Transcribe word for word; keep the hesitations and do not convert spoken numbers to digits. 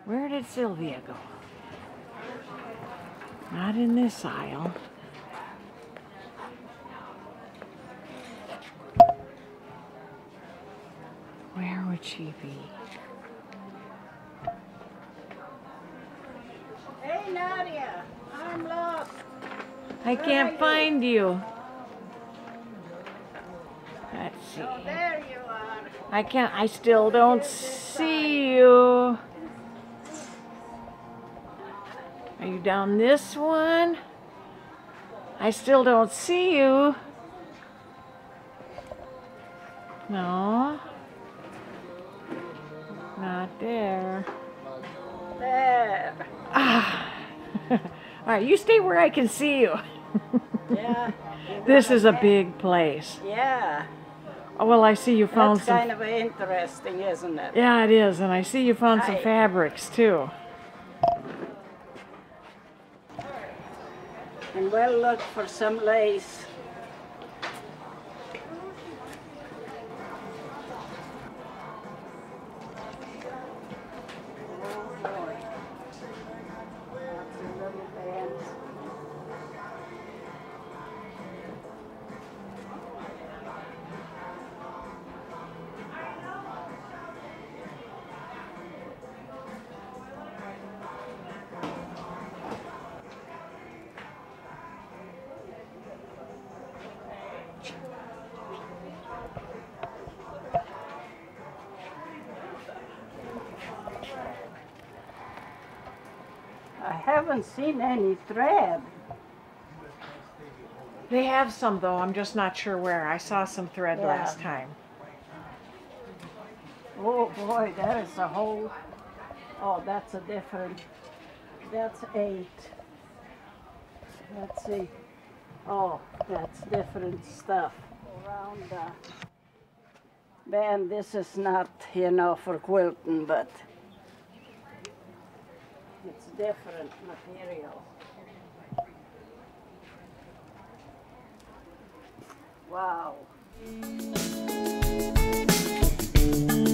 Where did Sylvia go? Not in this aisle. Where would she be? Hey Nadia, I'm lost. I Where can't are find you. Let's see. Oh, there you are. I can't, I still don't see you. Are you down this one? I still don't see you. No. Not there. There. Ah. All right, you stay where I can see you. Yeah. This is a big place. Yeah. Oh, well, I see you found That's some. kind of interesting, isn't it? Yeah, it is, and I see you found some Hi. fabrics too. And we'll look for some lace. Oh boy. Lots of little bands. I haven't seen any thread. They have some though, I'm just not sure where. I saw some thread Yeah. last time. Oh boy, that is a whole, oh, that's a different, that's eight. Let's see. Oh, that's different stuff. Around the band, this is not, you know, for quilting, but it's different material. Wow.